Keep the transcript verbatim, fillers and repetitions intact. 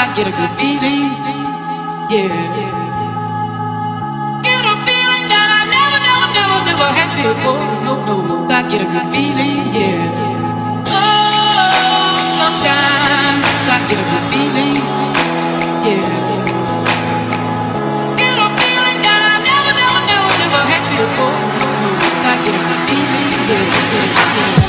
get a good feeling, yeah. Get a feeling that I never, never, never, never had before. No, no, I get a good feeling, yeah. Oh, sometimes I get a good feeling, yeah. Get a feeling that I never, never, never, never had before. No, no, I get a good feeling, yeah.